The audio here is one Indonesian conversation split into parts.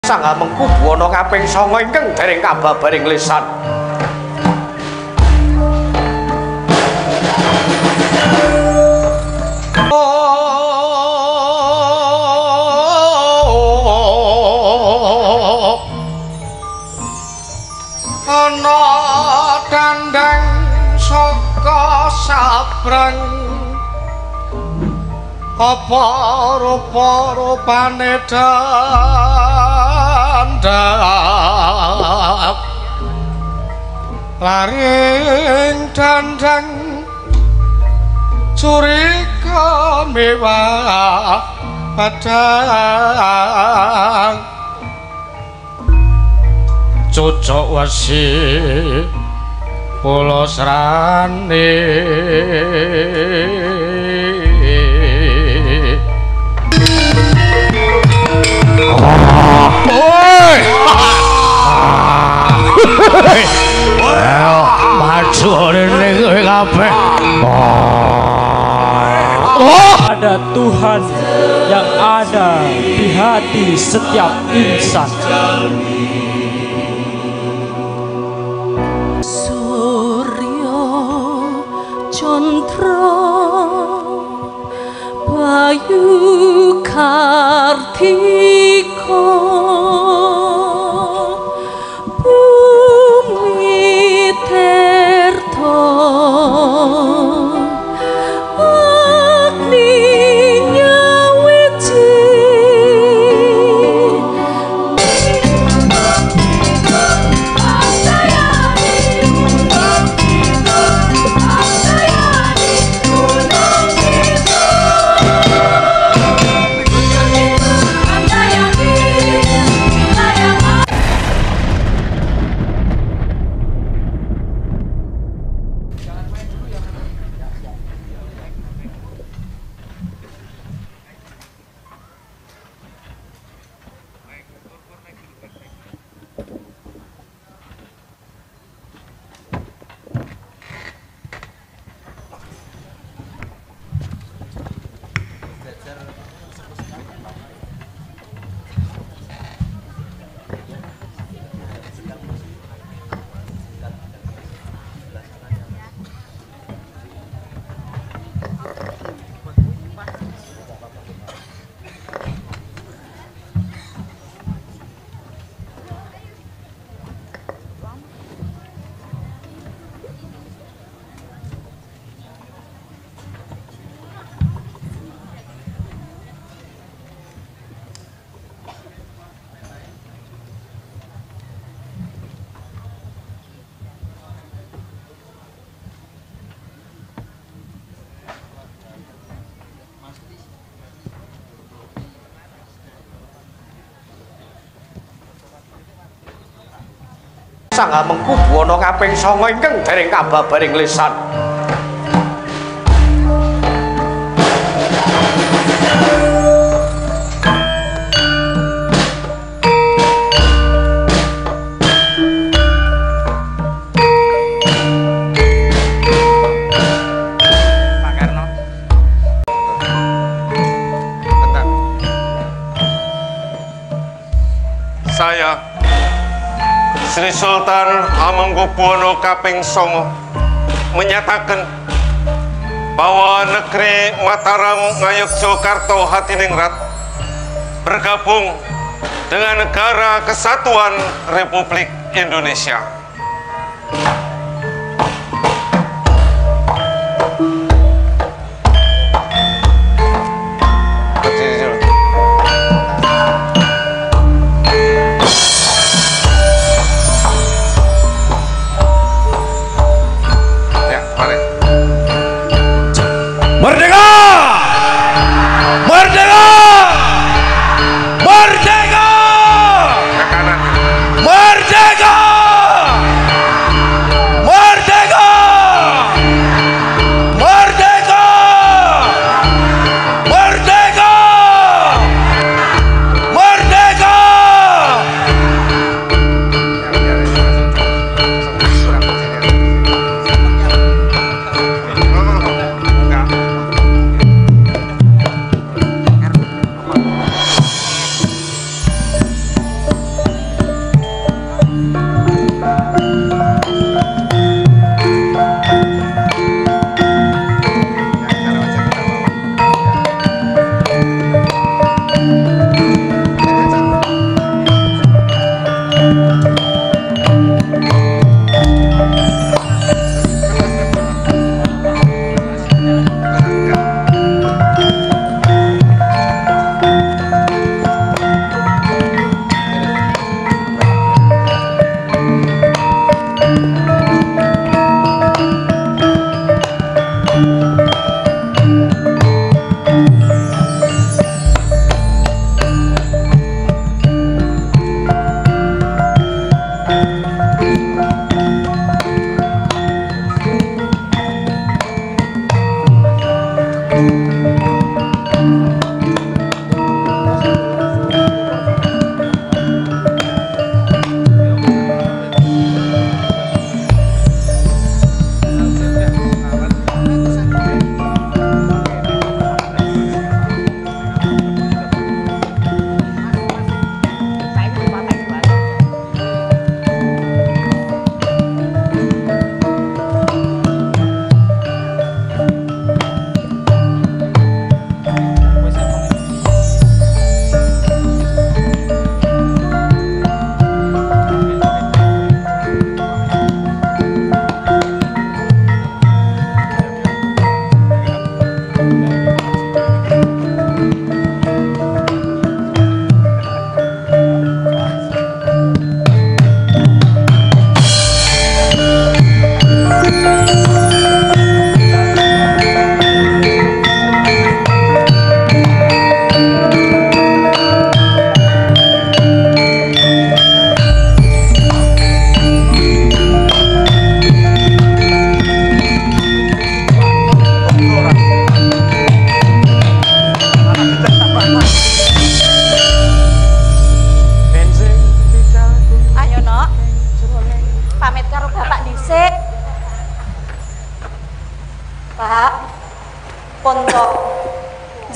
Sang Hamengkubuwana kaping 9 ingkang dereng kababaring lisan. Ana dandang saka sabrang apa rupa-rupane dandak laring dandang curiga mewah padang cocok wesi pulo serane Ada Tuhan yang ada di hati setiap insan. Surya Chandra Bayu Kartika Bumi Tirta Sang Hamengkubuwana kaping 9 ingkang dereng kababaring lisan. Pak Karno. Bentar. Saya Sri Sultan Hamengkubuwana kaping 9 menyatakan bahwa negeri Mataram Ngayogyakarta Hadiningrat bergabung dengan Negara Kesatuan Republik Indonesia. Merdeka! Merdeka! Merdeka! Merdeka!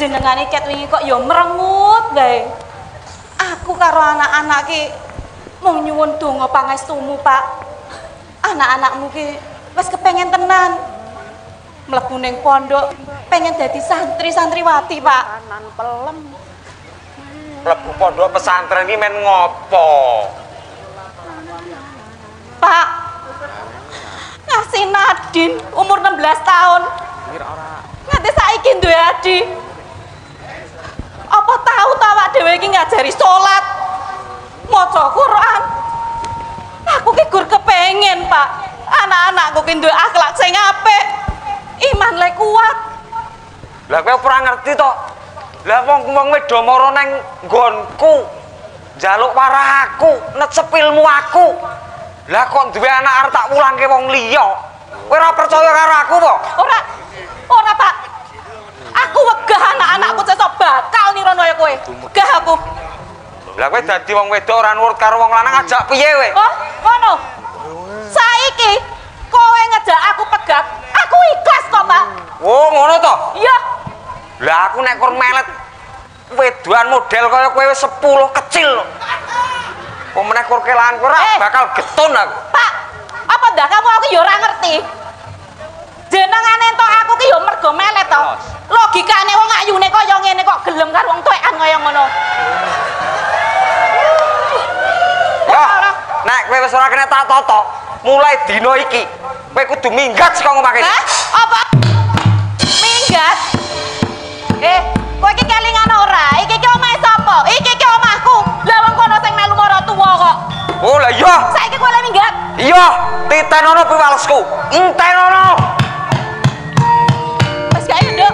jenengane ket wingi kok ya merengut bae. Aku karo anak-anak ki mung nyuwun donga pangestumu, Pak. Anak-anakmu ki wis kepengen tenan mlebu ning pondok, pengen dadi santri-santriwati, Pak. Kanan pelem. Mlebu pondok pesantren iki men ngopo? Pak, ngasih Nadine umur 16 tahun. Nganti saiki duwe adi. Apa tahu ta awak dhewe iki ngajari salat, maca Quran. Aku ki gur kepengen, Pak. Anak-anakku ki duwe akhlak sing apik. Iman le kuat. Lah kowe ora ngerti to. Lah wong wedo mara nang nggonku. Njaluk warah aku, necep ilmu aku. Lah kok duwe anak arep tak wulangke wong liya. Kowe ora percaya karo aku po? Ora, Pak. Aku wegah anak-anakku sesuk bakal nirono kaya kowe. Wegah aku. Lah kowe dadi wong wedok ora nurut karo wong lanang ajak piye kowe? Oh, ngono. Saiki kowe ngejak aku pegat, aku ikhlas kok, Pak. Oh, ngono to? Iya. Lah aku nek kur melet wedoan model kaya kowe 10 kecil. Pemeneh kur kelan ora bakal getun aku. Pak, apa ndak kamu aku ya ora ngerti. Jenengane entuk aku ki ya mergo melet to. Logikane wong ayune kaya ngene kok gelem karo wong tuwekan kaya ngono. Ya, nek kowe wis ora kena tak toto, mulai dina iki kowe kudu minggat saka omah kene. Hah? Apa? Minggat? Kowe iki kelingan ora? Iki ki omahe sapa? Iki ki omahku. Lah wong kono sing melu mara tuwa kok. Oh, lah iya. Saiki kowe le minggat. Iya, titenono piwalesku. Entenono. Wis gak nduk.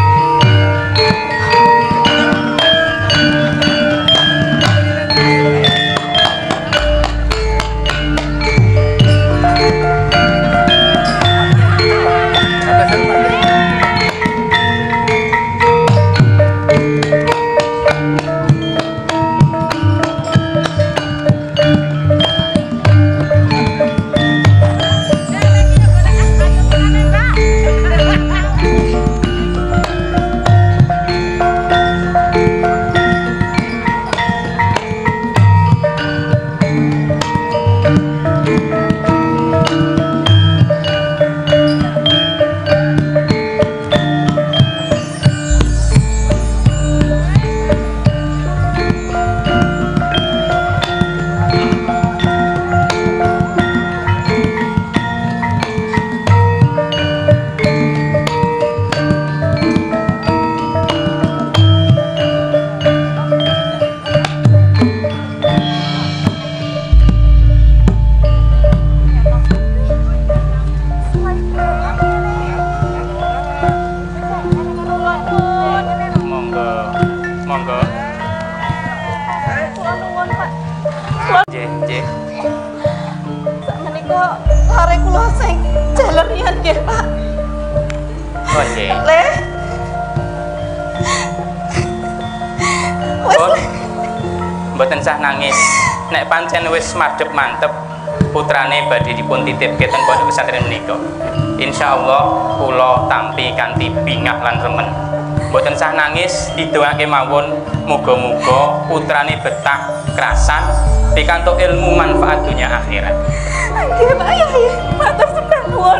Mboten sah nangis. Nek pancen wis madhep mantep putrane badhe dipun titipke ten pondok pesantren menika. Insyaallah kula tampi kanthi bingah lan remen. Mboten sah nangis, didongake mawon muga-muga putrane betah krasan pikantuk ilmu manfaat dunia akhirat. Nggih, Pak Yai. Matur nuwun.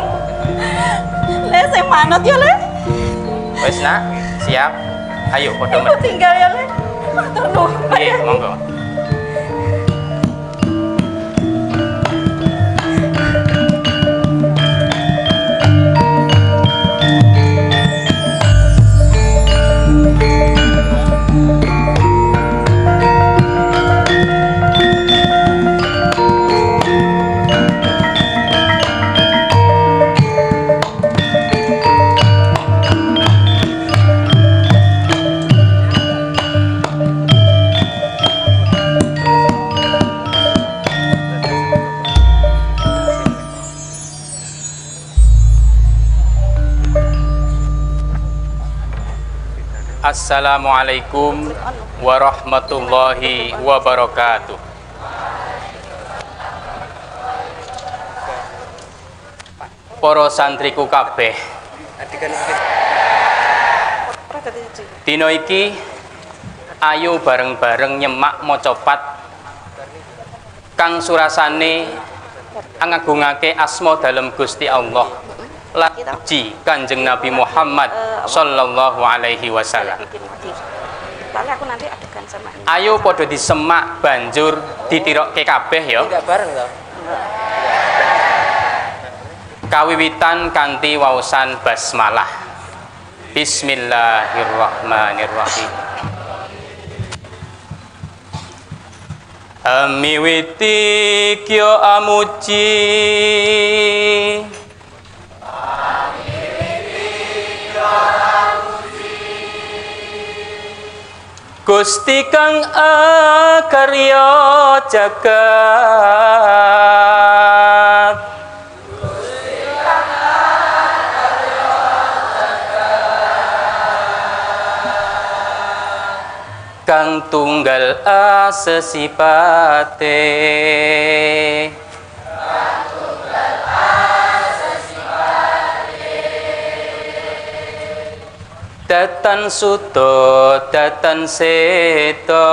Le sing manut ya, Le. Wis, Nak, siap. Ayo padha Aku tinggal ya, Le. Matur nuwun, Pak Yai. Nggih, monggo. Assalamualaikum warahmatullahi wabarakatuh. Para santriku kabeh. dadi siji. Dina iki ayo bareng-bareng nyemak macapat kang surasane ngagungake asma dalem Gusti Allah lan puji Kanjeng Nabi Muhammad sallallahu alaihi wasallam. Lalu aku nanti adegan sama ini. Ayo padha disemak banjur ditirokke kabeh ya. Tidak bareng toh? Kawiwitan kanthi waosan basmalah. Bismillahirrahmanirrahim. Amiwiti kyo amuji Gusti kang akarya jagat kang tunggal asesipate datan suto datan seto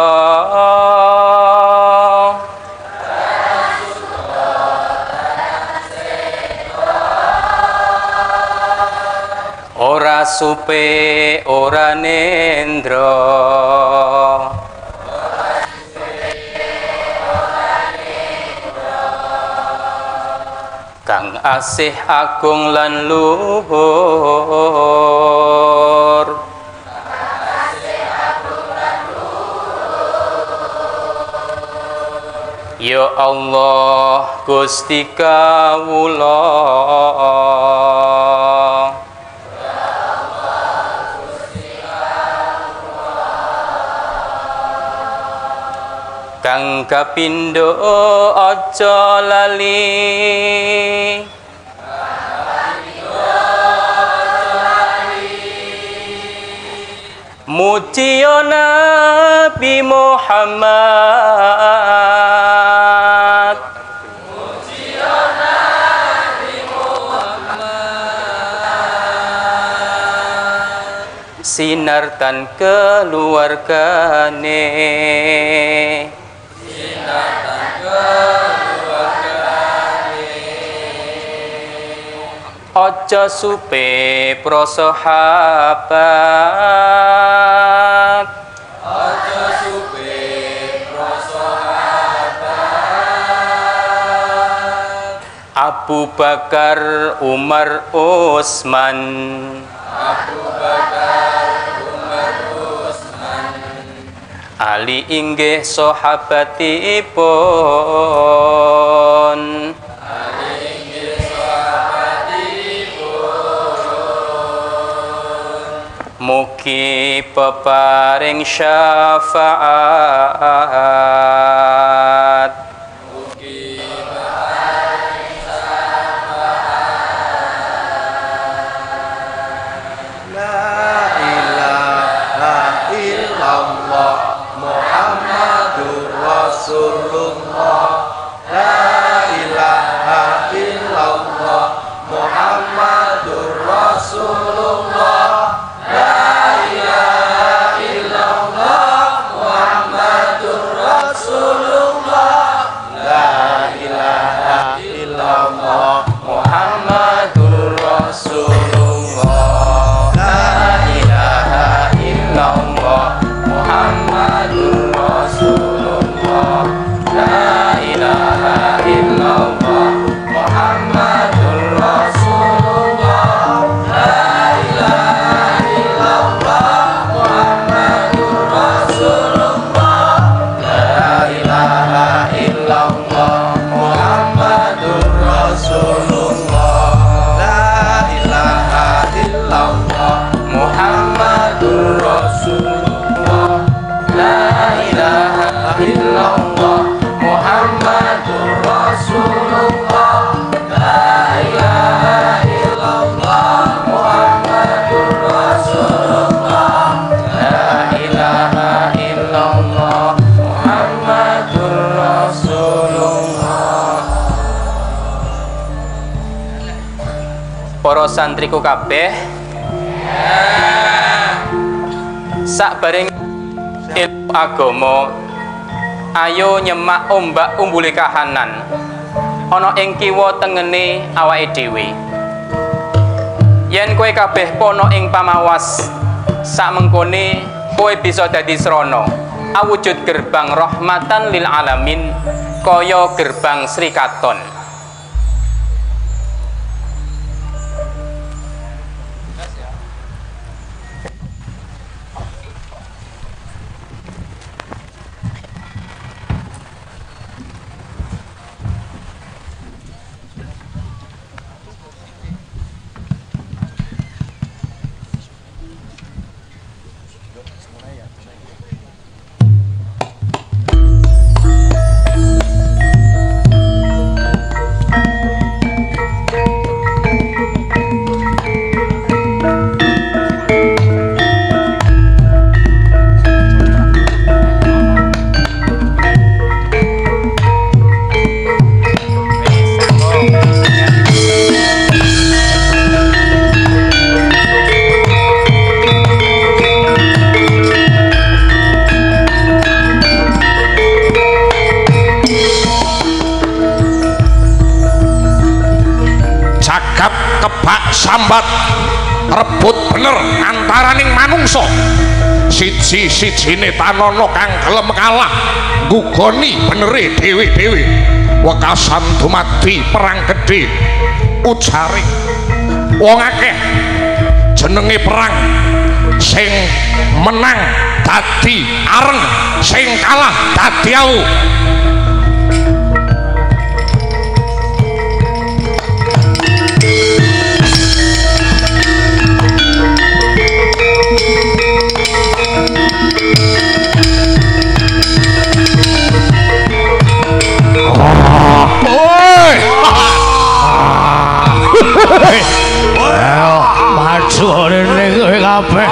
ora supe ora nendro kang asih agung lan luhur ya Allah Gusti kawula kang kapindho aja lali muji Nabi Muhammad sinar tan keluargane aja supe pro sahabat aja supe pro sahabat Abu Bakar Umar Utsman Abu Bakar Umar Utsman Ali inggih sahabatipun mugi peparing syafaat mugi peparing syafaat La ilaha illallah Muhammadur Rasulullah La ilaha illallah Muhammadur Rasulullah Para santriku kabeh Sakbareng ilmu agama ayo nyemak ombak umbule kahanan ana ing kiwa tengene awake dhewe. Yen kowe kabeh pono ing pamawas sak mengkone kowe bisa dadi srana awujud gerbang rahmatan lil alamin kaya gerbang Sri Katon. Sambat rebut bener antaraning manungsa siji-sijine tanana kang gelem kalah nggugoni benere dhewe-dhewe wekasan dumadi perang gedhe ujare wong akeh jenenge perang sing menang dadi areng sing kalah dadi awu. Maju rene kowe kabeh.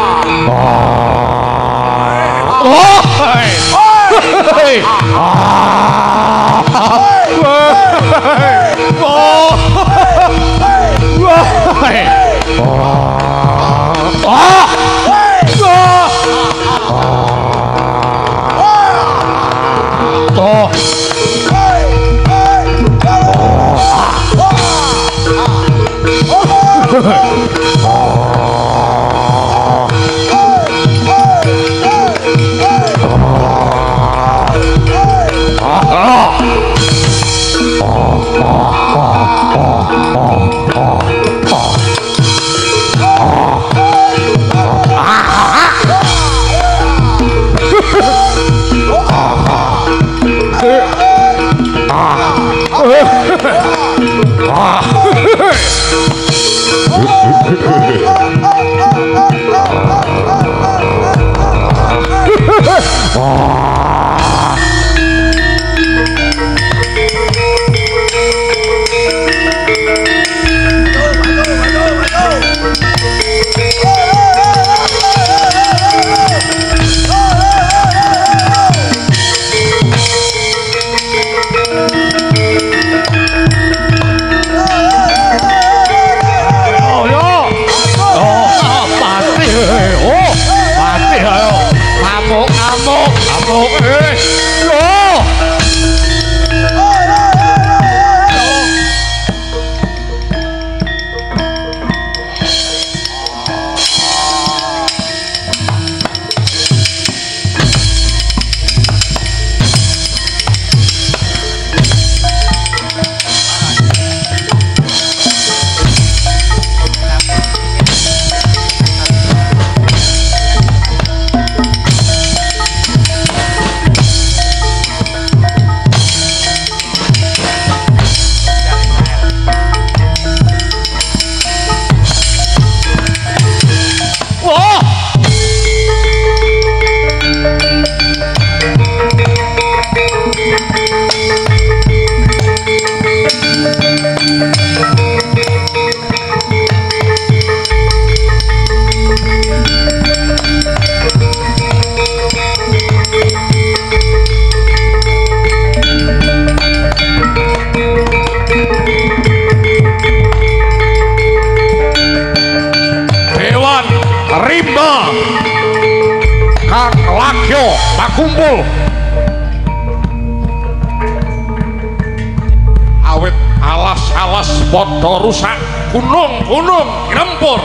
padha rusak gunung-gunung ngrempur.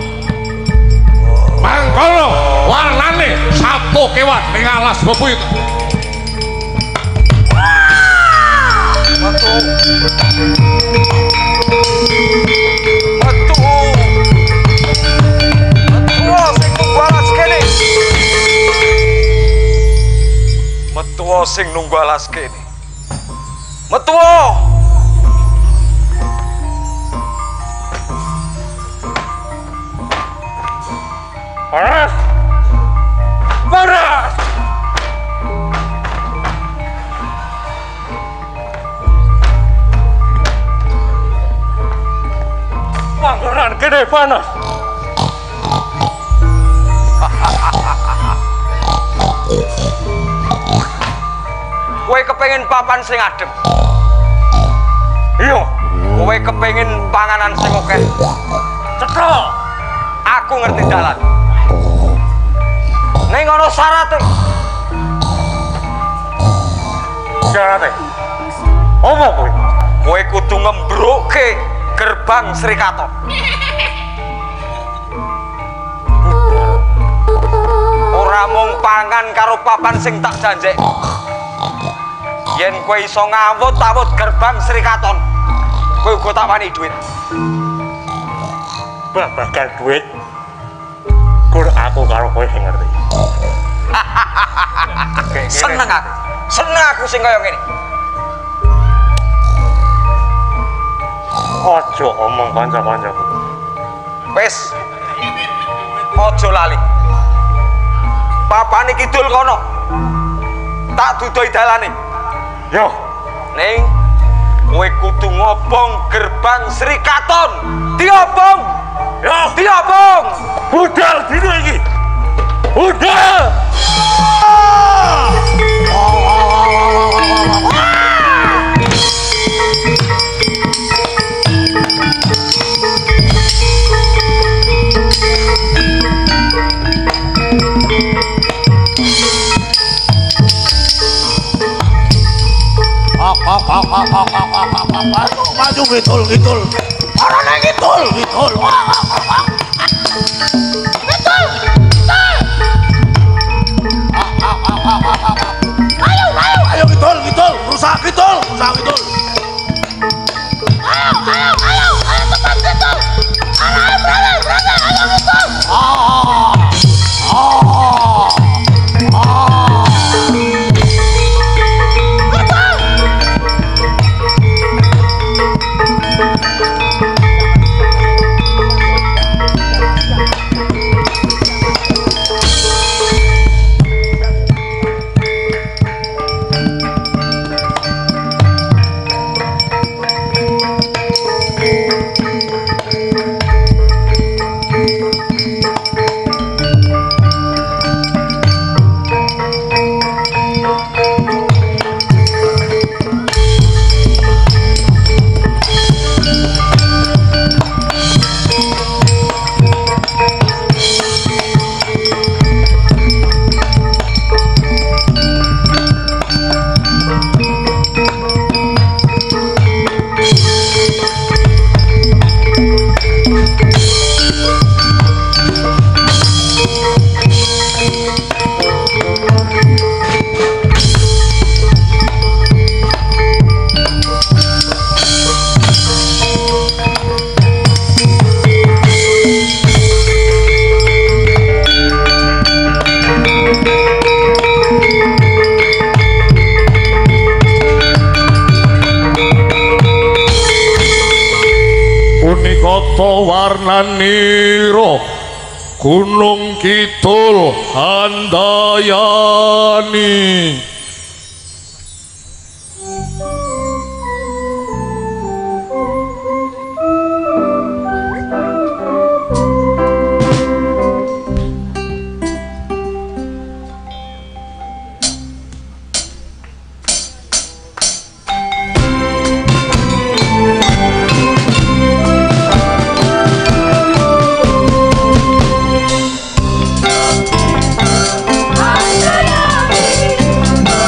Mangkono warnane satu kewan ning alas bebuyut. Metu sing nunggu alas kene. Metu panas panas panggonan kene panas. Kowe kepengin papan sing adem. Iya, kowe kepengin panganan sing akeh. Cetha. Aku ngerti dalan. Ning ana syarate. Syarate. Apa kowe? Kowe kudu ngembrokke gerbang Sri Katon. Ora mung pangan karo papan sing tak janjek. Yen kowe iso ngawut-awut gerbang Sri Katon, kowe uga tak wani dhuwit. Babagan dhuwit. Kur aku karo kowe sing ngerti. Seneng aku. Seneng aku sing kaya ngene. Aja omong kanca-kancaku. Wis. Aja lali. Papane kidul kono. Tak dudoi dalane. Yo, ning kowe kudu ngobong gerbang Sri Katon. Diobong. Yo, diobong. Budal dino iki. Budal. Maju ngidul. Arane ngidul. Ayo ngidul. Rusak ngidul. Ayo cepat ngidul. Ayo berani, ayo ngidul. Warnaniro Gunung Kidul Handayani. Handayani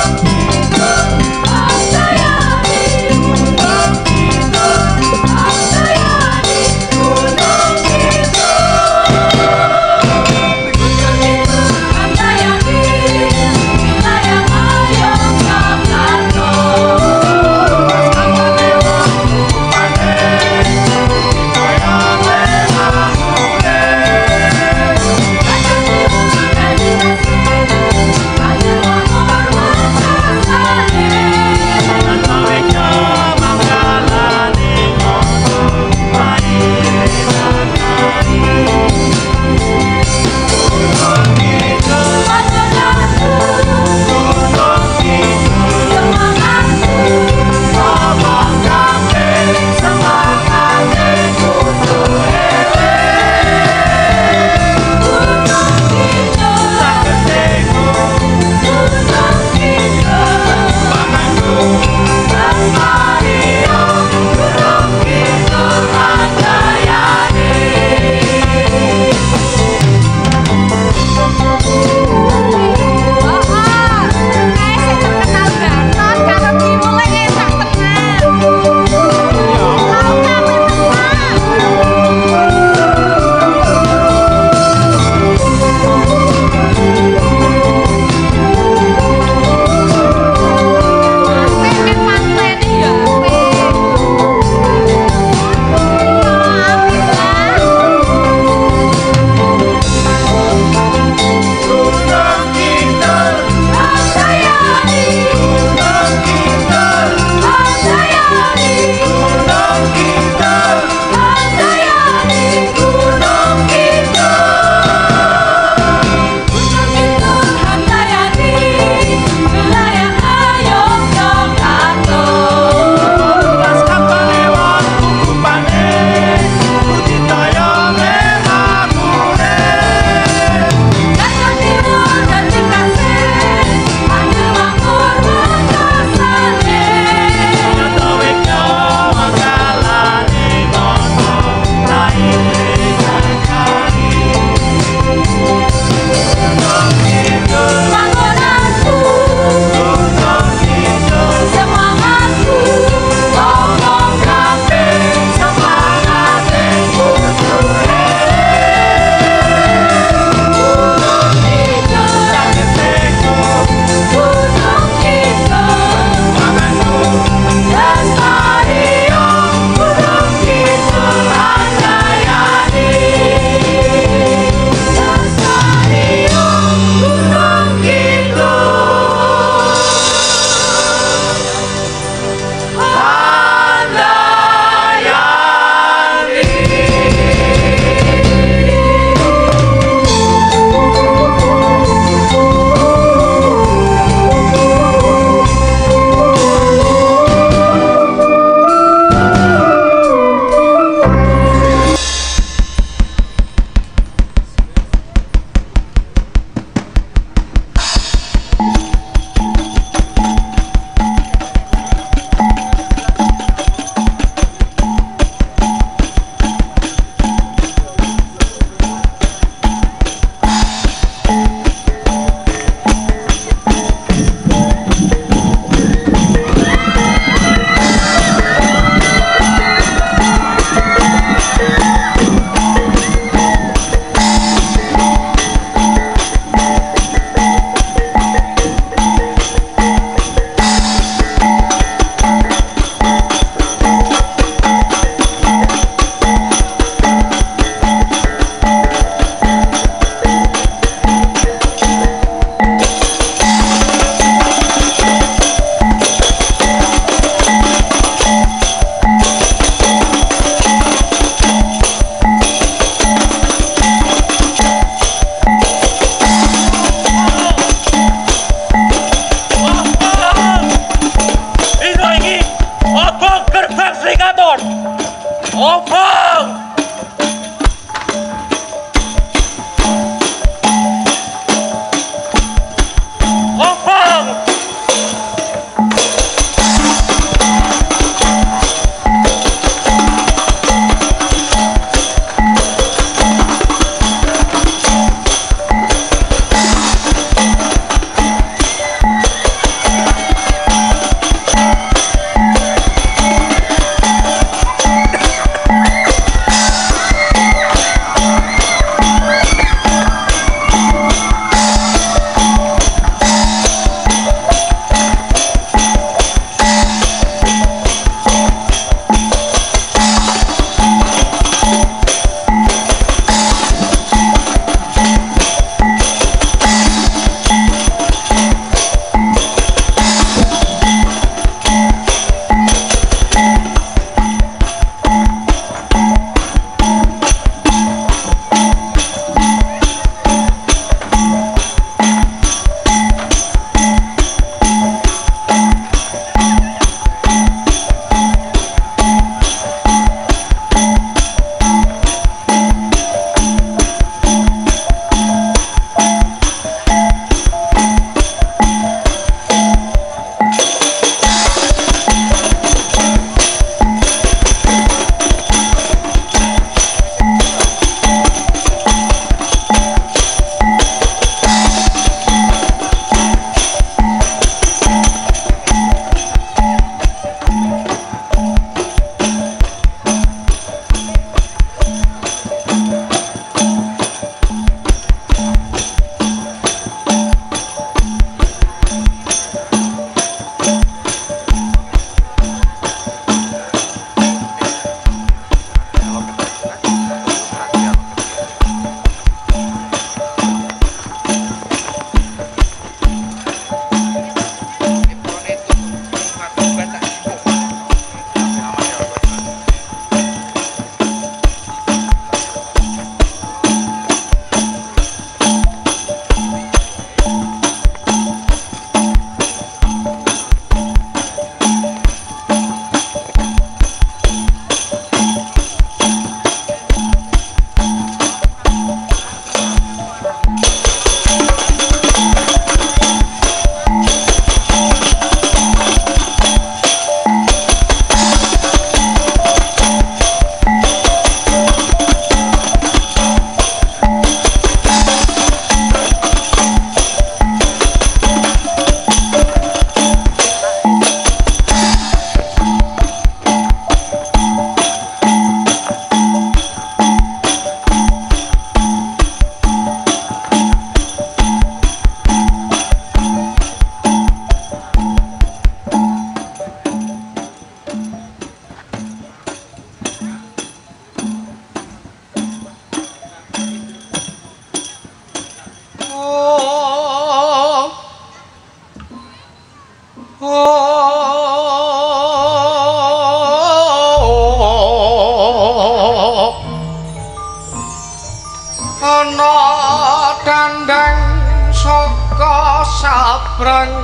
sabrang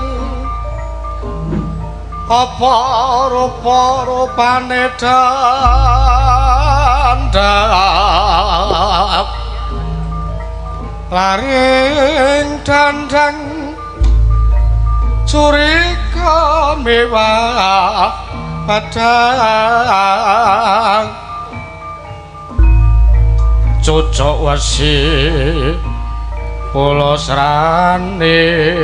apa rupa-rupane dandang laring dandang curiga mewah padang cocok wasi pulau serane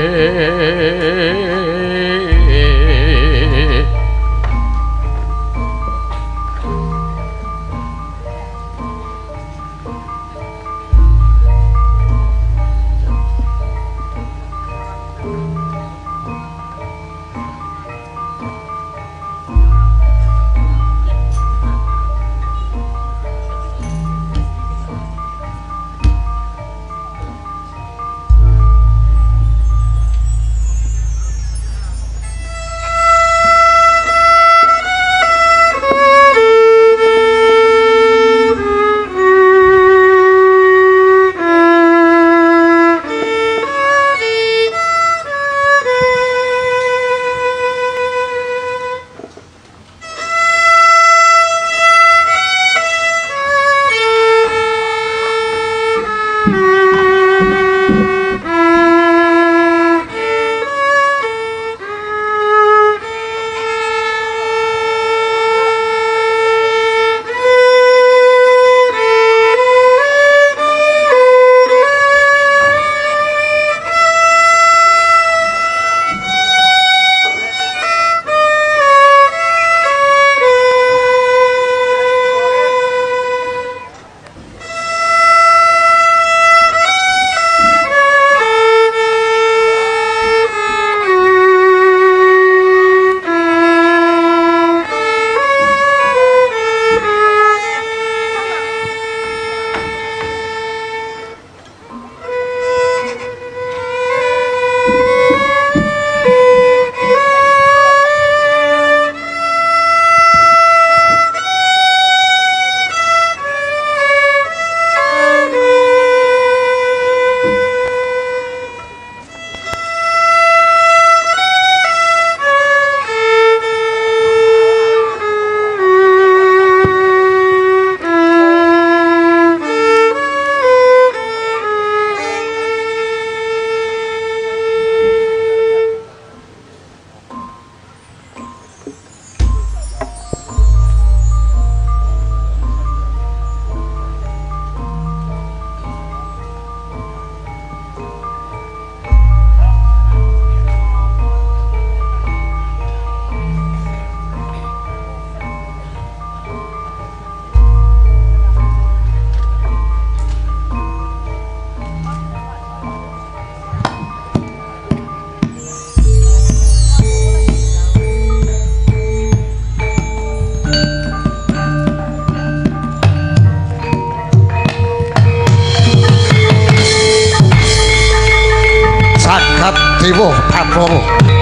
Dewa Pandhawa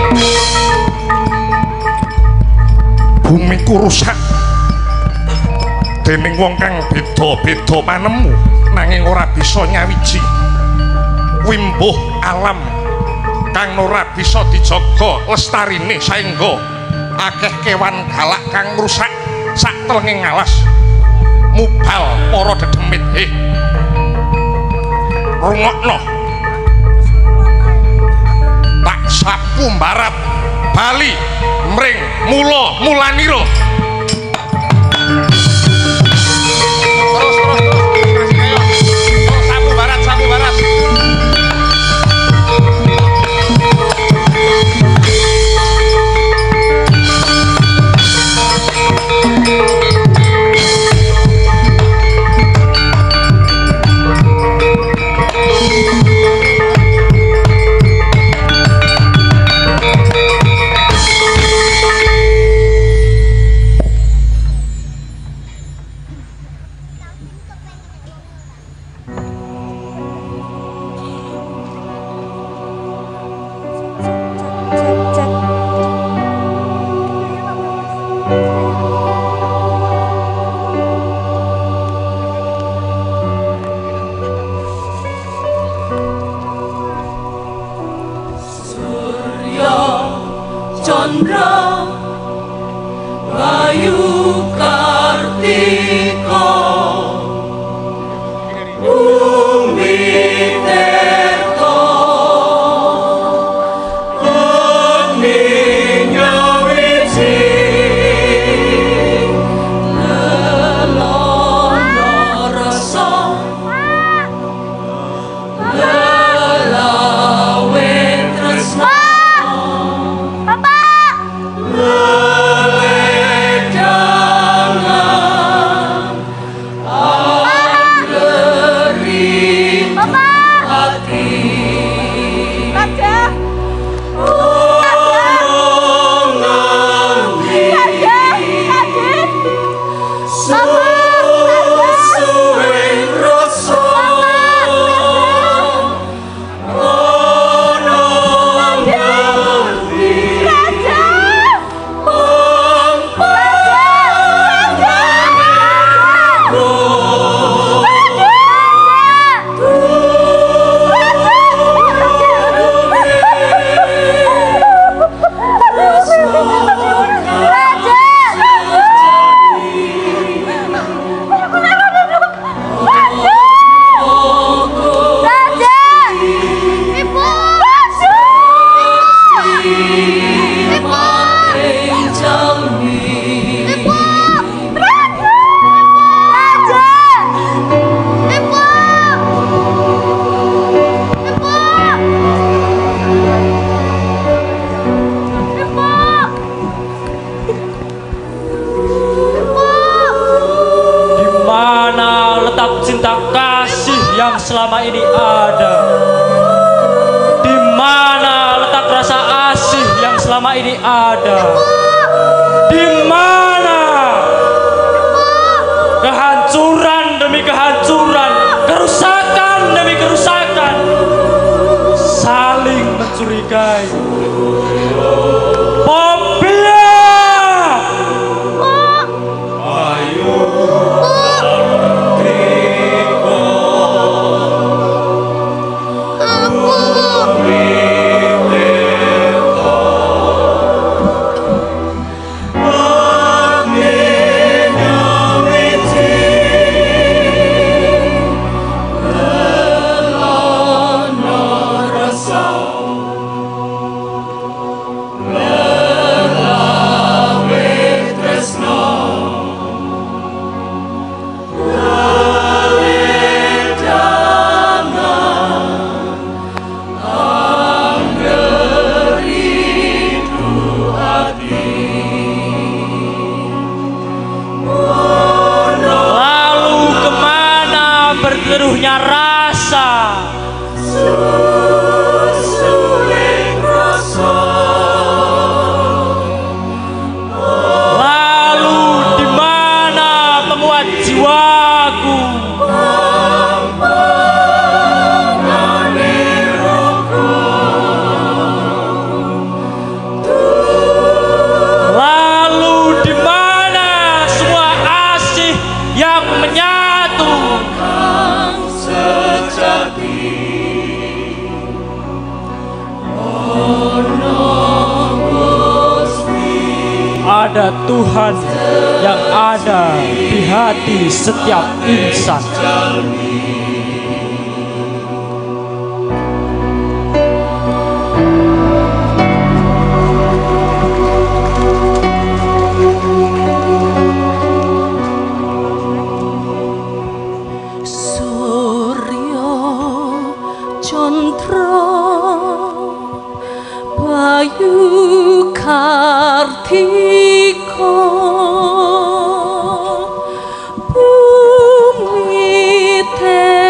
bumiku rusak dening wong kang beda-beda manemu nanging ora bisa nyawiji wimbuh alam kang ora bisa dijaga lestarine saengga akeh kewan galak kang rusak sak telenging alas mubal para dedemit rungokno tak sapu mbarat bali mring mulanira terus sapu barat Surga kartika bumi terto agni nyawiji lelono rasa lelawe tresna yang selama ini ada? Di mana letak rasa asih yang selama ini ada? Di mana kehancuran demi kehancuran, kerusakan demi kerusakan, saling mencurigai? Pompia, ayo. Bergeruhnya rasa lalu di mana penguat jiwaku? Lalu di mana semua asih yang menyatu? Ada Tuhan yang ada di hati setiap insan. Surya Chandra Bayu Kartika bumi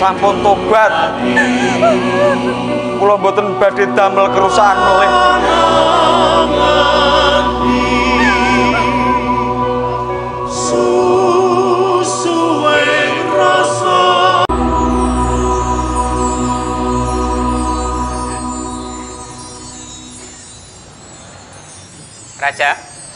sampun tobat. Kula mboten badhe damel kerusakan malih. Raja,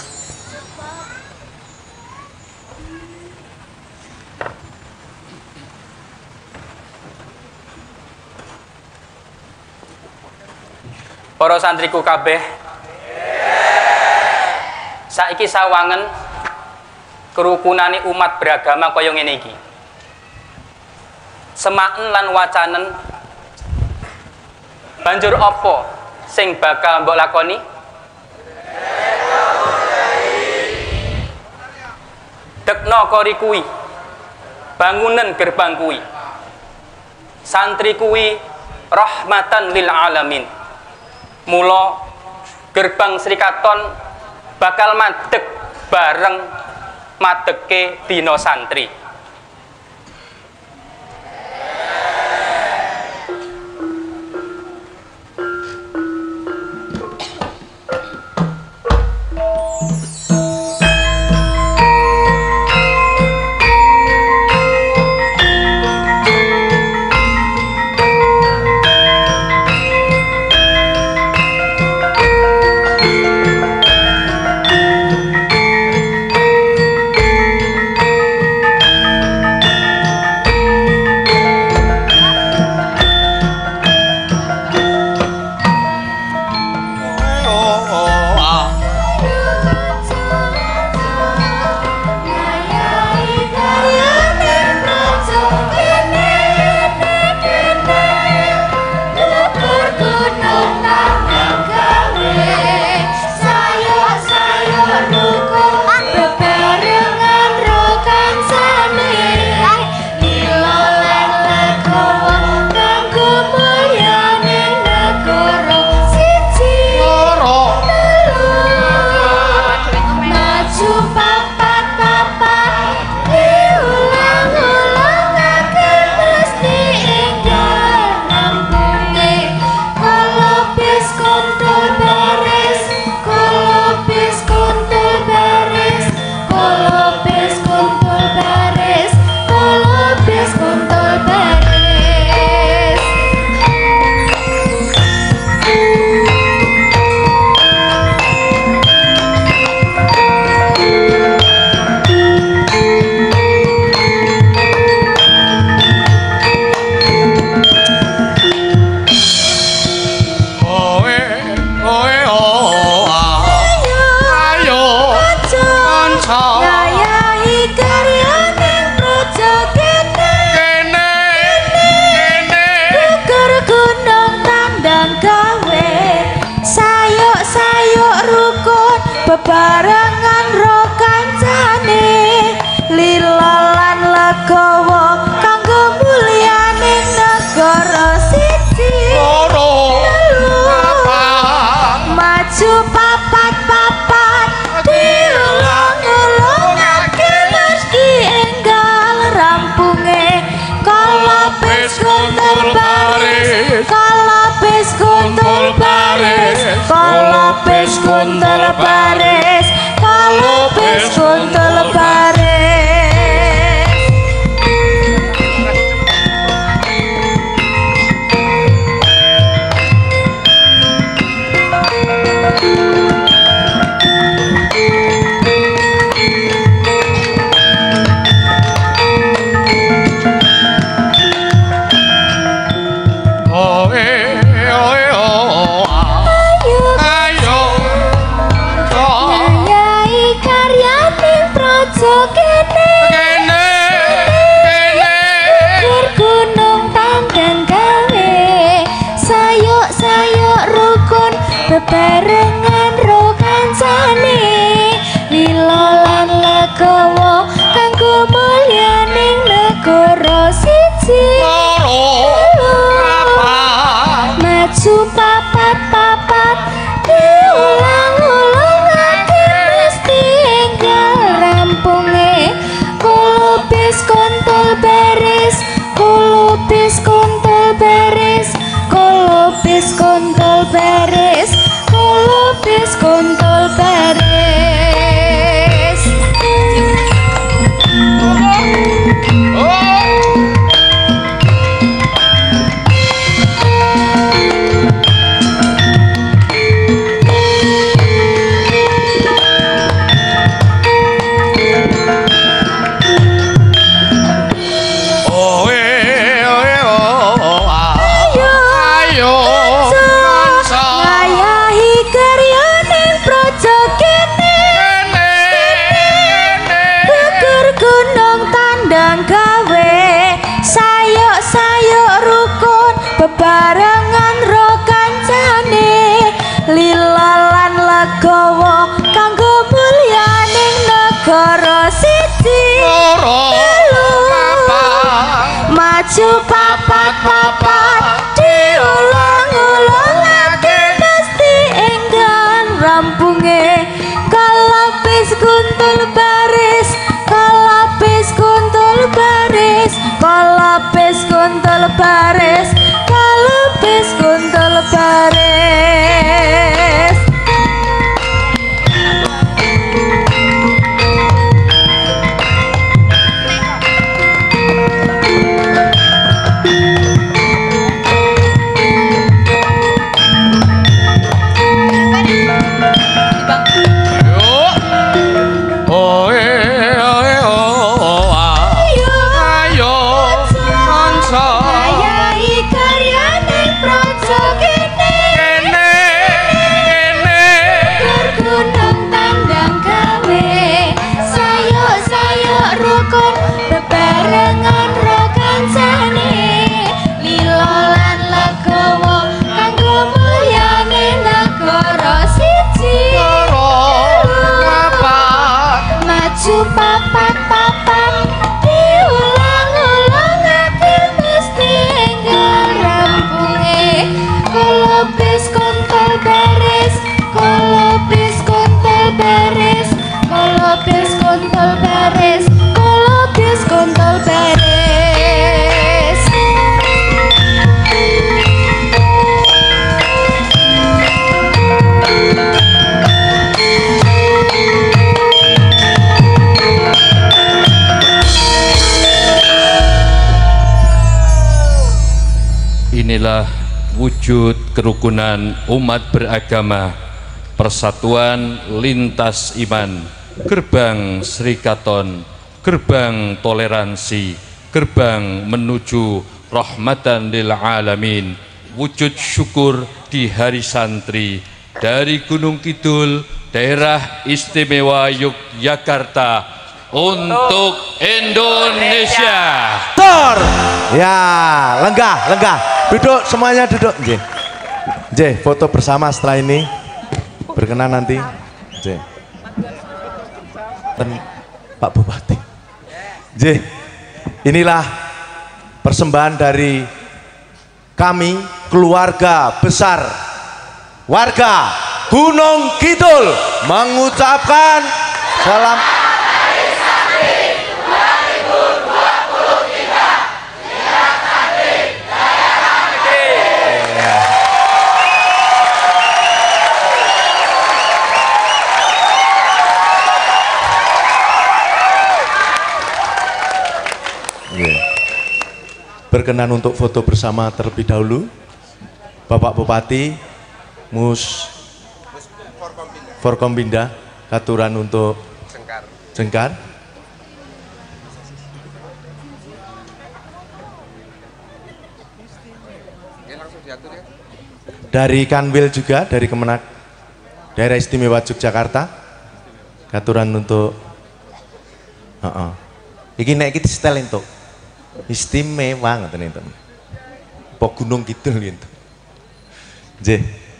para santriku kabeh, saiki sawangen kerukunane umat beragama kaya ngene iki. Semaken lan wacanen banjur apa sing bakal mbok lakoni? Dekno kori kuwi, bangunan gerbang kuwi, santri kuwi rahmatan lil alamin. Mula gerbang Sri Katon bakal madeg bareng madege dina santri. bebarengan ro kancane lila lan legawa kanggo mulyane negara siji loro maju papat-papat diulang-ulangake mesti enggal rampunge kala pes kuntul baris kala pes kuntul baris kala pes kuntul baris kala pes kuntul baris. Bebarengan ro kancane lila lan legawa kanggo mulyaning negara siji maju papat-papat diulang-ulangake mesti enggal rampunge kulubis kuntul beres kulubis papat diulang-ulangake mesti enggan rampunge kalapis kuntul baris kalapis kuntul baris kalapis kuntul baris kalapis kuntul baris. Papat-papat diulang-ulangake mesti enggal rampunge kalapis kuntul baris kalapis kuntul baris kalapis kuntul baris kalapis kuntul baris. Inilah wujud kerukunan umat beragama, persatuan lintas iman, gerbang Srikaton, gerbang toleransi, gerbang menuju rahmatan lil alamin, wujud syukur di hari santri dari Gunung Kidul, daerah istimewa Yogyakarta untuk Indonesia. Tor. Ya, lenggah. Duduk semuanya duduk. Nggih, foto bersama setelah ini. Berkenan nanti. Nggih. Pak Bupati. Nggih. Inilah persembahan dari kami keluarga besar warga Gunung Kidul mengucapkan salam berkenan untuk foto bersama terlebih dahulu. Bapak Bupati Mus Forkompinda katuran untuk Jengkar. Dari Kanwil juga, dari Kemenak Daerah Istimewa Yogyakarta katuran untuk iki nek iki setel entuk istimewa ngoten itu. Pok Gunung Kidul gitu. Nggih.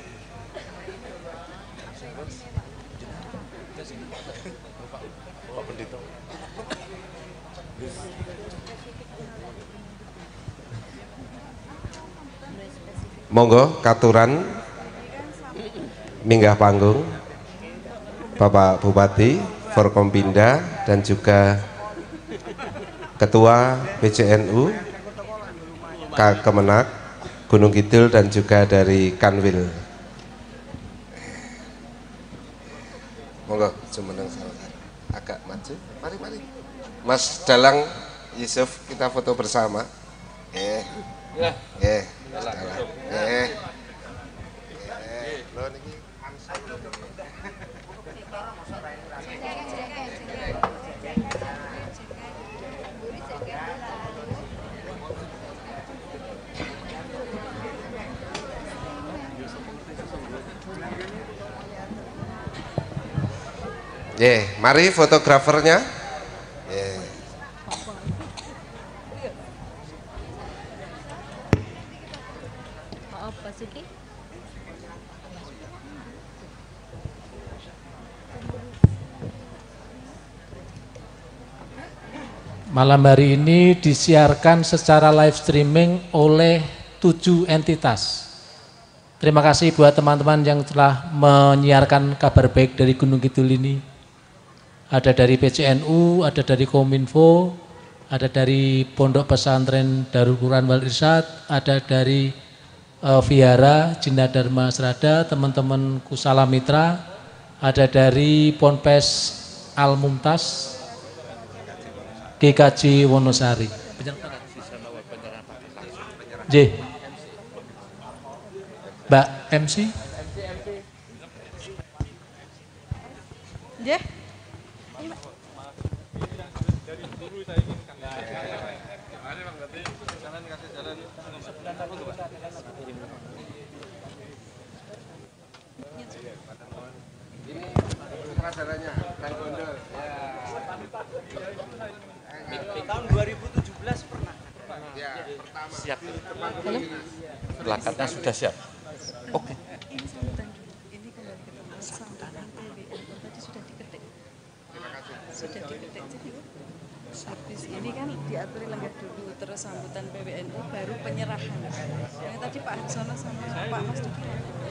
Monggo katuran minggah panggung Bapak Bupati Forkompinda dan juga Ketua PCNU Kemenak Gunung Kidul dan juga dari Kanwil. Monggo jumeneng agak maju. Mari. Mas Dalang Yusuf, kita foto bersama. Mari fotografernya. Malam hari ini disiarkan secara live streaming oleh 7 entitas. Terima kasih buat teman-teman yang telah menyiarkan kabar baik dari Gunung Kidul ini. Ada dari PCNU, ada dari Kominfo, ada dari Pondok Pesantren Darul Quran Wal Irsyad, ada dari Vihara Jinna Dharma Serada, teman-teman Kusala Mitra, ada dari Ponpes Al Mumtaz, GKJ Wonosari. J. Mbak MC. J. Tahun 2017 pernah. Ya, siap. Plakatnya sudah siap. Oke. Ini sambutan dulu. Ini kembali ke tempat sambutan PWNU tadi sudah diketik. Sudah diketik. Jadi habis ini kan diatur lengkap dulu, terus sambutan PWNU baru penyerahan. Yang tadi Pak Harsono sama Pak Mas Duki.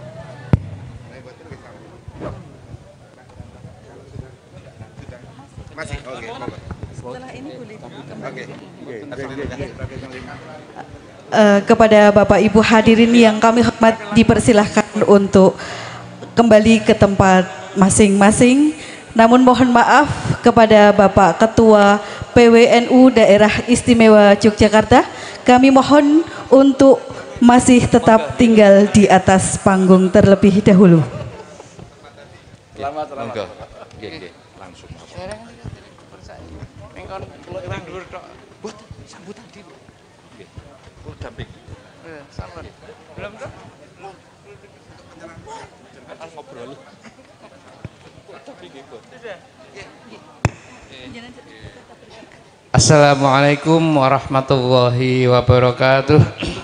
Masih oke. Setelah ini boleh kembali. Kepada Bapak Ibu hadirin yang kami hormat, dipersilahkan untuk kembali ke tempat masing-masing. Namun mohon maaf kepada Bapak Ketua PWNU Daerah Istimewa Yogyakarta, kami mohon untuk masih tetap tinggal di atas panggung terlebih dahulu. Selamat. Langsung. Buat sambutan dulu. Damping. Salam. Belum tuh? Ngobrol. Assalamualaikum warahmatullahi wabarakatuh.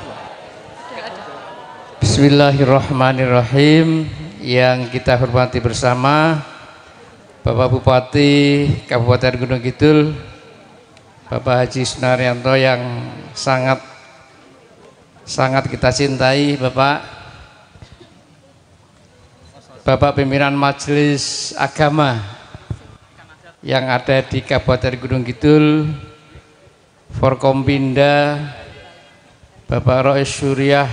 Bismillahirrahmanirrahim. Yang kita hormati bersama Bapak Bupati Kabupaten Gunung Kidul, Bapak Haji Sunaryanto yang sangat kita cintai, Bapak pimpinan Majelis Agama yang ada di Kabupaten Gunung Kidul, Forkompinda, Bapak Rois Syuriah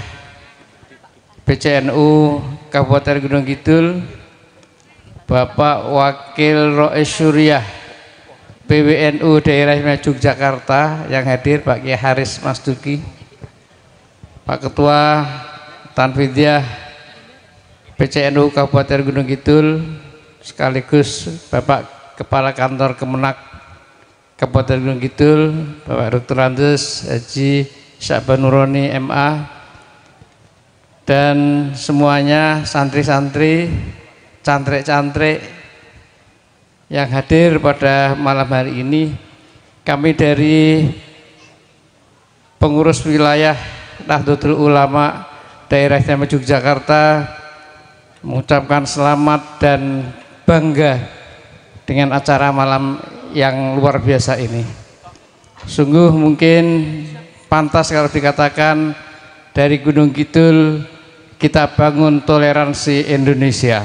PCNU Kabupaten Gunung Kidul, Bapak Wakil Rois Syuriah PWNU Daerah Istimewa Yogyakarta yang hadir, Pak Kiai Haris Mas Duki, Pak Ketua Tanfidyah PCNU Kabupaten Gunung Kidul, sekaligus Bapak Kepala Kantor Kemenak Kabupaten Gunung Kidul, Bapak Dr. Andes Haji Syakban Nuroni MA, dan semuanya santri-santri, cantrik-cantrik yang hadir pada malam hari ini. Kami dari pengurus wilayah Nahdlatul Ulama Daerah Istimewa Yogyakarta mengucapkan selamat dan bangga dengan acara malam yang luar biasa ini. Sungguh mungkin pantas kalau dikatakan dari Gunung Kidul kita bangun toleransi Indonesia.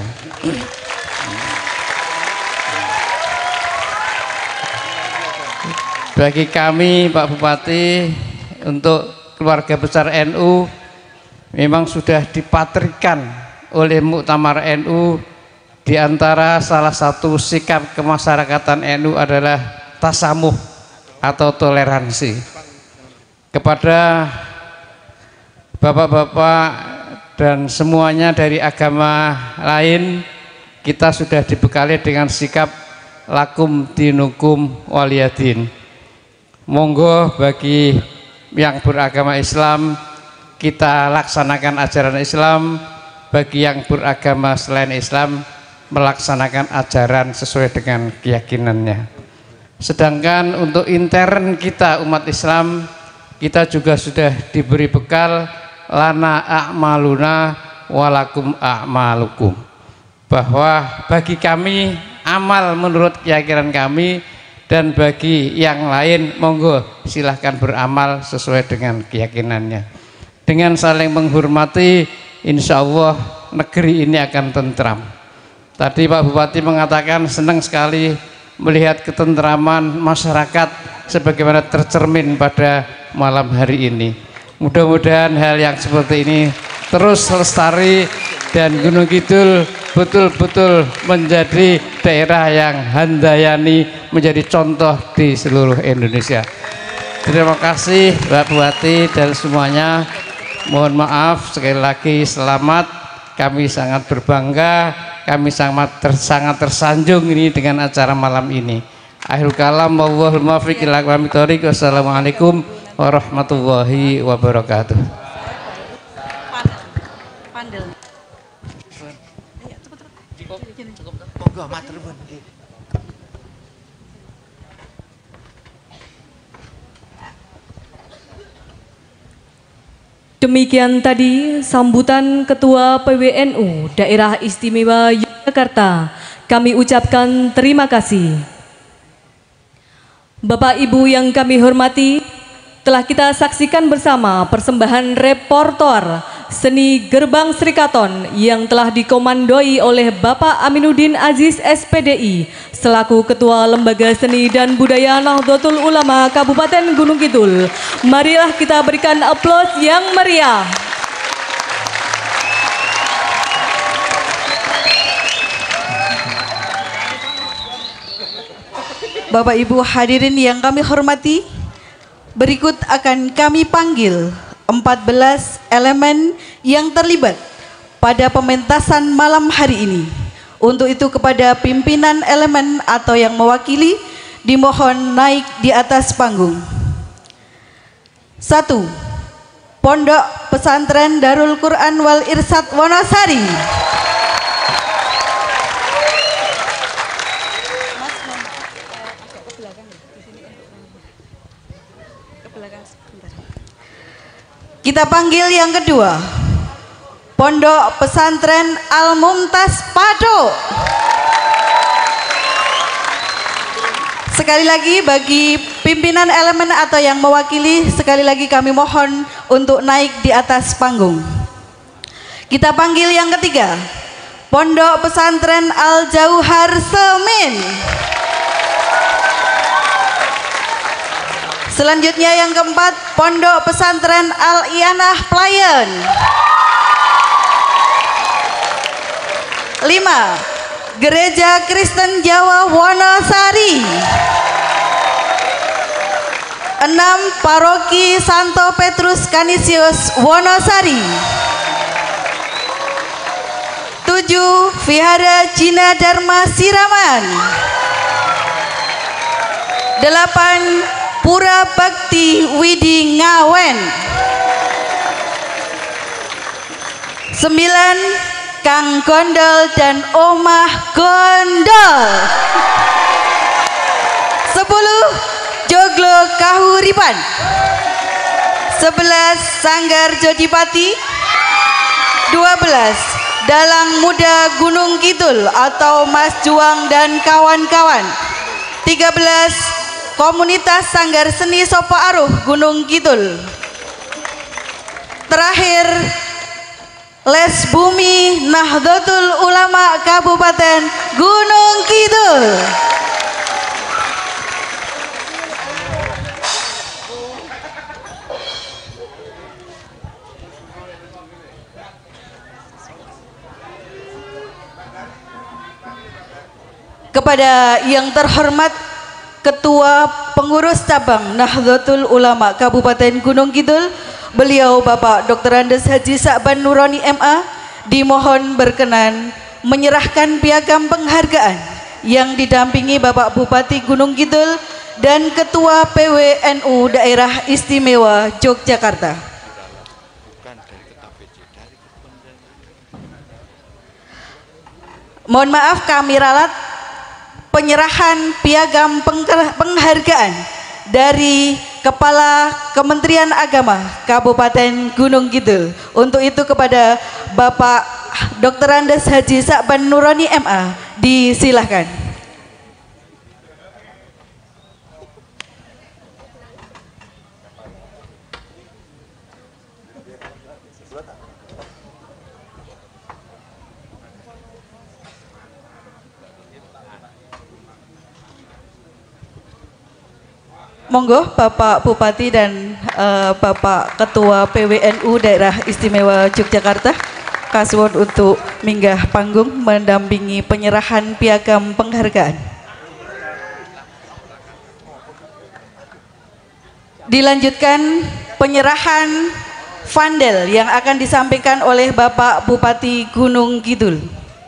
Bagi kami Pak Bupati, untuk keluarga besar NU memang sudah dipatrikan oleh Muktamar NU, di antara salah satu sikap kemasyarakatan NU adalah tasamuh atau toleransi. Kepada bapak-bapak dan semuanya dari agama lain, kita sudah dibekali dengan sikap lakum dinukum waliyadin. Monggo bagi yang beragama Islam kita laksanakan ajaran Islam, bagi yang beragama selain Islam melaksanakan ajaran sesuai dengan keyakinannya. Sedangkan untuk intern kita umat Islam, kita juga sudah diberi bekal lana a'maluna walakum a'malukum, bahwa bagi kami amal menurut keyakinan kami Dan bagi yang lain monggo silahkan beramal sesuai dengan keyakinannya. Dengan saling menghormati, insya Allah negeri ini akan tentram. Tadi Pak Bupati mengatakan senang sekali melihat ketentraman masyarakat sebagaimana tercermin pada malam hari ini. Mudah-mudahan hal yang seperti ini terus lestari dan Gunung Kidul betul-betul menjadi daerah yang handayani, menjadi contoh di seluruh Indonesia. Terima kasih Pak Bupati dan semuanya. Mohon maaf sekali lagi, selamat. Kami sangat berbangga, kami sangat tersanjung ini dengan acara malam ini. Akhirul kalam, wallahul muwaffiq ila aqwamit thoriq. Wassalamualaikum warahmatullahi wabarakatuh. Demikian tadi sambutan Ketua PWNU Daerah Istimewa Yogyakarta. Kami ucapkan terima kasih. Bapak Ibu yang kami hormati, telah kita saksikan bersama persembahan repertoar seni Gerbang Srikaton yang telah dikomandoi oleh Bapak Aminuddin Aziz SPDI selaku Ketua Lembaga Seni dan Budaya Nahdlatul Ulama Kabupaten Gunung Kidul. Marilah kita berikan aplaus yang meriah. Bapak Ibu hadirin yang kami hormati, berikut akan kami panggil 14 elemen yang terlibat pada pementasan malam hari ini. Untuk itu kepada pimpinan elemen atau yang mewakili dimohon naik di atas panggung. 1. Pondok Pesantren Darul Quran Wal Irsyad Wonosari. Kita panggil yang kedua, Pondok Pesantren Al Mumtaz Pado. Sekali lagi bagi pimpinan elemen atau yang mewakili, sekali lagi kami mohon untuk naik di atas panggung. Kita panggil yang ketiga, Pondok Pesantren Al Jauhar Semin. Selanjutnya yang keempat, Pondok Pesantren Al Ianah Playen. 5. Gereja Kristen Jawa Wonosari. 6. Paroki Santo Petrus Canisius Wonosari. 7. Vihara Jina Dharma Siraman. 8. Pura Bakti Widi Ngawen. 9. Kang Gondol dan Omah Gondol. 10. Joglo Kahuripan. 11. Sanggar Jodipati. 12. Dalang Muda Gunung Kidul atau Mas Juang dan kawan-kawan. 13. Komunitas Sanggar Seni Sopo Aruh Gunung Kidul. Terakhir, Les Bumi Nahdlatul Ulama Kabupaten Gunung Kidul. Kepada yang terhormat Ketua Pengurus Cabang Nahdlatul Ulama Kabupaten Gunung Kidul, beliau Bapak Dr. Andes Haji Sa'ban Nurani MA, dimohon berkenan menyerahkan piagam penghargaan yang didampingi Bapak Bupati Gunung Kidul dan Ketua PWNU Daerah Istimewa Yogyakarta. Mohon maaf kami ralat penyerahan piagam penghargaan dari Kepala Kementerian Agama Kabupaten Gunung Kidul. Untuk itu kepada Bapak Dr. Andes Haji Sa'ban Nurani MA, disilahkan. Monggo Bapak Bupati dan Bapak Ketua PWNU Daerah Istimewa Yogyakarta kasuwun untuk minggah panggung mendampingi penyerahan piagam penghargaan. Dilanjutkan penyerahan vandel yang akan disampaikan oleh Bapak Bupati Gunung Kidul.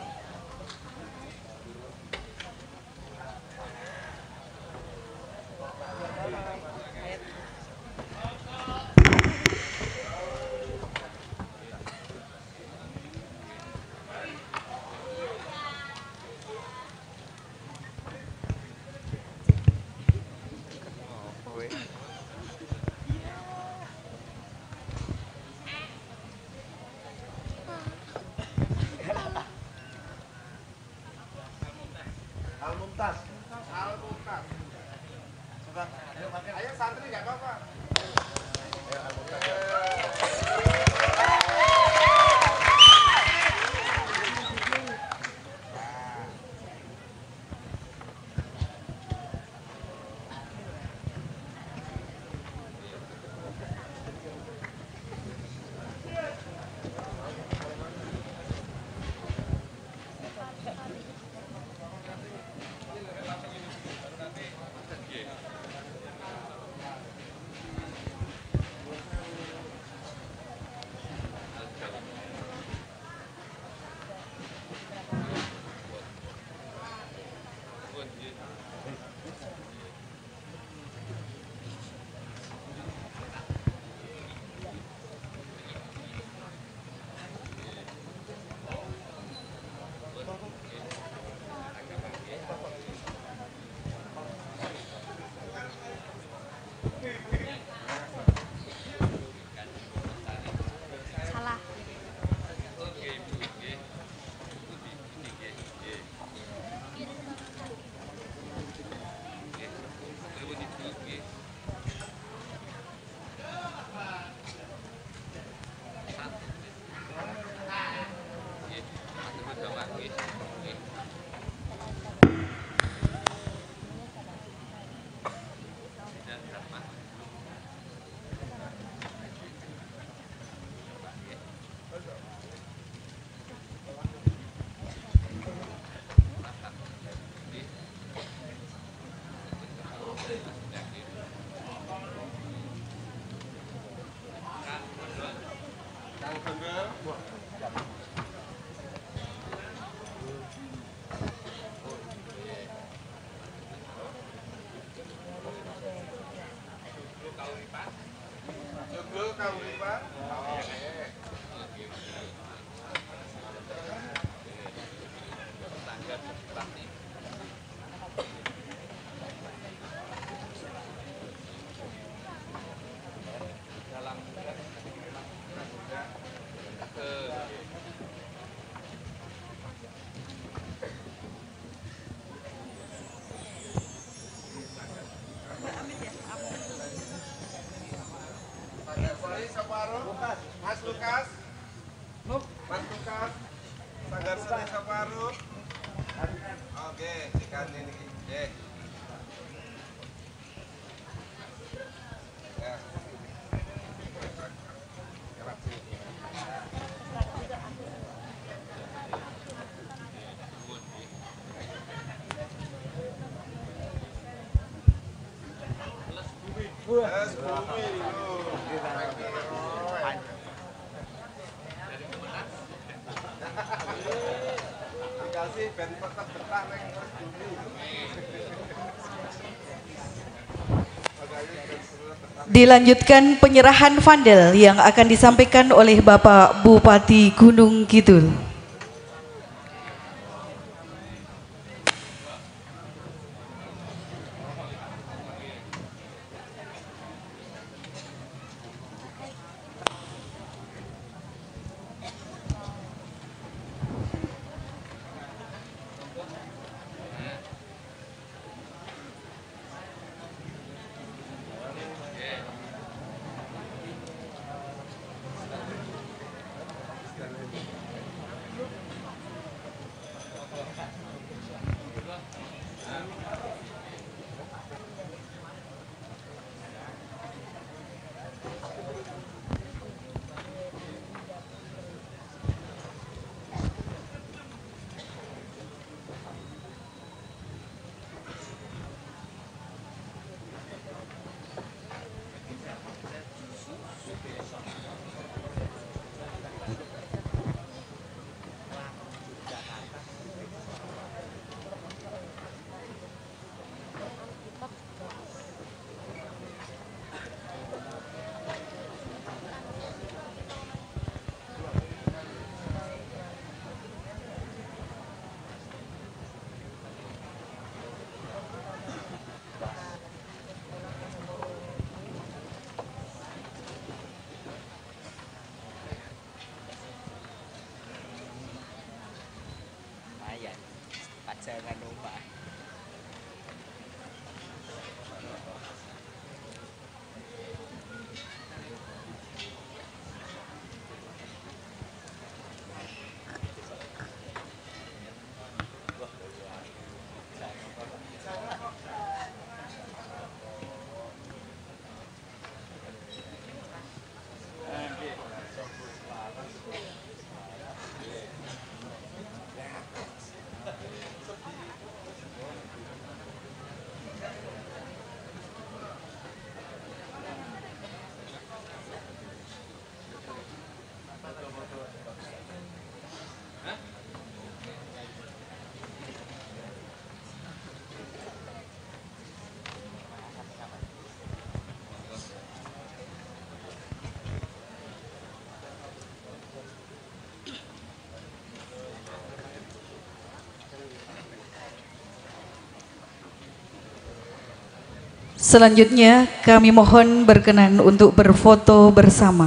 Mas Lukas, Sanggar Seni Saparut. Oke, ikan ini. Ya. Dilanjutkan penyerahan vandel yang akan disampaikan oleh Bapak Bupati Gunung Kidul. Jangan omah. Selanjutnya kami mohon berkenan untuk berfoto bersama.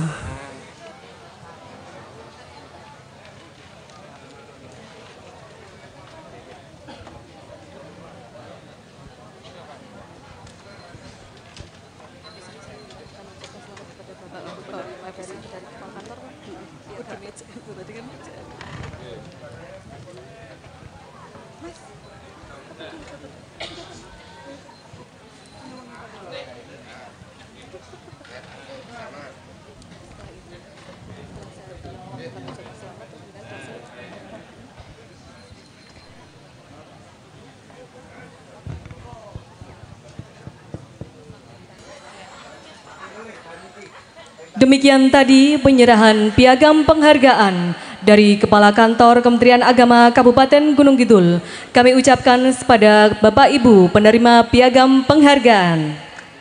Demikian tadi penyerahan piagam penghargaan dari Kepala Kantor Kementerian Agama Kabupaten Gunung Kidul. Kami ucapkan kepada Bapak Ibu penerima piagam penghargaan.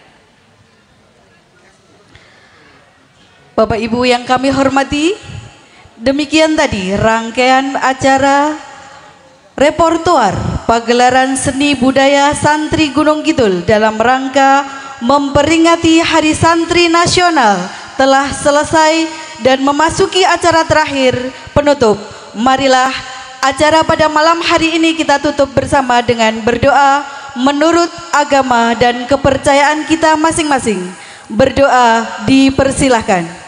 Bapak Ibu yang kami hormati, demikian tadi rangkaian acara repertoar pagelaran seni budaya santri Gunung Kidul dalam rangka memperingati Hari Santri Nasional telah selesai dan memasuki acara terakhir penutup. Marilah acara pada malam hari ini kita tutup bersama dengan berdoa menurut agama dan kepercayaan kita masing-masing. Berdoa dipersilahkan.